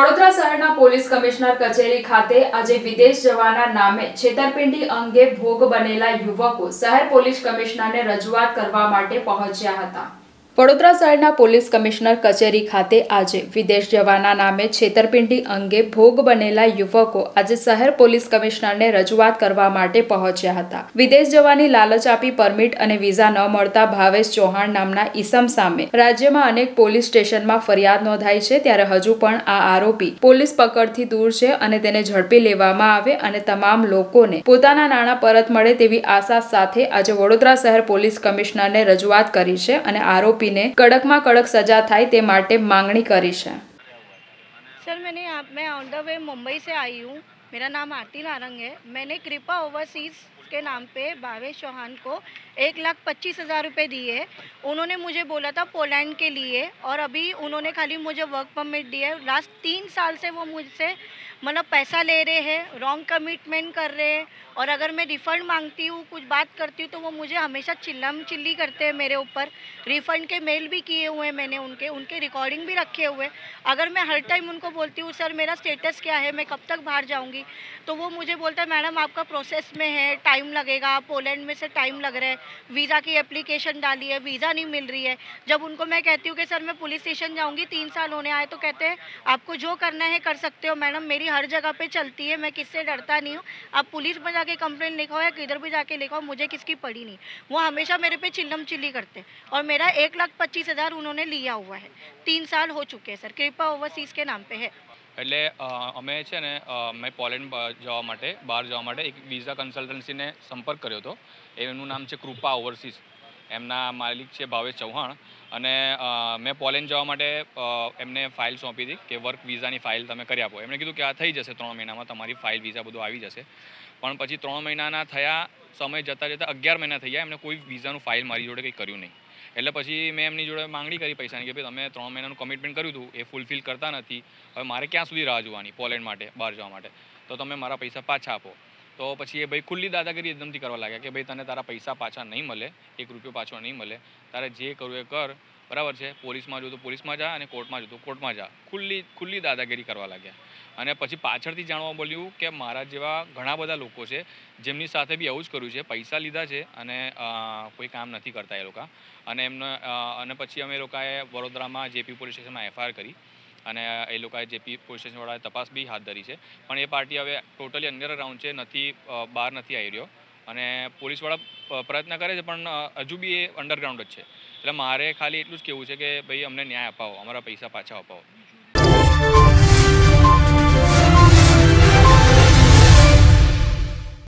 વડોદરા શહેરના police commissioner કચેરી ખાતે આજે વિદેશ જવાના નામે છેતરપિંડી અંગે ભોગ બનેલા યુવકો શહેર પોલીસ કમિશનરને રજૂઆત કરવા માટે પહોંચ્યા હતા। વડોદરા શહેરના પોલીસ કમિશનર કચેરી ખાતે આજે વિદેશ જવાના નામે છેતરપિંડી અંગે ભોગ બનેલા યુવકો આજે શહેર પોલીસ કમિશનરને રજૂઆત કરવા માટે પહોંચ્યા હતા। વિદેશ જવાની લાલચ આપી પરમિટ અને વિઝા ન મળતા ભાવેશ ચૌહાણ નામના ઈસમ સામે રાજ્યમાં અનેક પોલીસ સ્ટેશનમાં ફરિયાદ નોંધાઈ છે, ત્યારે હજુ પણ આ આરોપી પોલીસ પકડથી દૂર છે અને તેને ઝડપી લેવામાં આવે અને તમામ લોકોને પોતાના નાણાં પરત મળે તેવી આશા સાથે આજે વડોદરા શહેર પોલીસ કમિશનરને રજૂઆત કરી છે અને આરોપી ने कड़क में कड़क सजा थाय ते माटे मांगनी करी है। सर मैं ऑन द वे मुंबई से आई हूँ। मेरा नाम आरती नारंग है। मैंने कृपा ओवरसीज के नाम पे भावेश चौहान को 1,25,000 रुपये दिए। उन्होंने मुझे बोला था पोलैंड के लिए, और अभी उन्होंने खाली मुझे वर्क परमिट दिया है। लास्ट 3 साल से वो मुझसे मतलब पैसा ले रहे हैं, रॉन्ग कमिटमेंट कर रहे हैं, और अगर मैं रिफ़ंड मांगती हूँ, कुछ बात करती हूँ, तो वो मुझे हमेशा चिल्लम चिल्ली करते हैं मेरे ऊपर। रिफ़ंड के मेल भी किए हुए हैं मैंने, उनके रिकॉर्डिंग भी रखे हुए। अगर मैं हर टाइम उनको बोलती हूँ सर मेरा स्टेटस क्या है, मैं कब तक बाहर जाऊँगी, तो वो मुझे बोलता है मैडम आपका प्रोसेस में है, टाइम लगेगा, पोलैंड में से टाइम लग रहा है, वीज़ा की एप्लीकेशन डाली है, वीज़ा नहीं मिल रही है। जब उनको मैं कहती हूँ कि सर मैं पुलिस स्टेशन जाऊँगी, 3 साल होने आए, तो कहते हैं आपको जो करना है कर सकते हो मैडम, मेरी हर जगह पे चलती है, मैं किससे डरता नहीं हूँ, आप पुलिस में जाके कंप्लेंट लिखाओ या किधर भी जाके लिखाओ, मुझे किसकी पड़ी नहीं। वो हमेशा मेरे पे चिल्लम चिल्ली करते हैं, और मेरा 1,25,000 उन्होंने लिया हुआ है। 3 साल हो चुके हैं सर। कृपा ओवरसीज के नाम पे है। એટલે અમે છે ને મેં પોલેન્ડ જવા માટે બહાર જવા માટે એક વિઝા કન્સલ્ટન્સીને સંપર્ક કર્યો હતો। એનું નામ છે કૃપા ઓવરસીઝ। એમના માલિક છે ભાવેશ ચૌહાણ, અને મેં પોલેન્ડ જવા માટે એમને ફાઇલ સોંપી હતી કે વર્ક વિઝાની ફાઇલ તમે કરી આપો। એમણે કીધું કે આ થઈ જશે 3 મહિનામાં, તમારી ફાઇલ વિઝા બધું આવી જશે। પણ પછી 3 મહિનાના થયા, સમય જતાં જતાં 11 મહિના થઈ ગયા, એમને કોઈ વિઝાનું ફાઇલ મારી જોડે કંઈ કર્યું નહીં। એટલે પછી મેં એમની જોડે માંગણી કરી પૈસાની કે ભાઈ તમે 3 મહિનાનું કમિટમેન્ટ કર્યું હતું એ ફૂલફિલ કરતા નથી, હવે મારે ક્યાં સુધી રાહ જોવાની પોલેન્ડ માટે બહાર જવા માટે, તો તમે મારા પૈસા પાછા આપો। તો પછી એ ભાઈ ખુલ્લી દાદાગીરી એકદમથી કરવા લાગ્યા કે ભાઈ તને તારા પૈસા પાછા નહીં મળે, 1 રૂપિયો પાછો નહીં મળે, તારે જે કરવું એ કર, બરાબર છે, પોલીસમાં જો તો પોલીસમાં જા અને કોર્ટમાં જો તો કોર્ટમાં જા, ખુલ્લી દાદાગીરી કરવા લાગ્યા। અને પછી પાછળથી જાણવા મળ્યું કે મારા જેવા ઘણા બધા લોકો છે જેમની સાથે બી આવું જ કર્યું છે, પૈસા લીધા છે અને કોઈ કામ નથી કરતા એ લોકો। અને પછી અમે લોકોએ વડોદરામાં જેપી પોલીસ સ્ટેશનમાં એફઆઈઆર કરી, અને એ લોકોએ જેપી પોલીસ સ્ટેશનવાળાએ તપાસ બી હાથ ધરી છે। પણ એ પાર્ટી હવે ટોટલી અંડરગ્રાઉન્ડ છે, બહાર નથી આવી રહ્યો, અને પોલીસવાળા પ્રયત્ન કરે છે પણ હજુ બી એ અંડરગ્રાઉન્ડ જ છે। એટલે મારે ખાલી એટલું જ કહેવું છે કે ભાઈ અમને ન્યાય અપાવો, અમારા પૈસા પાછા અપાવો।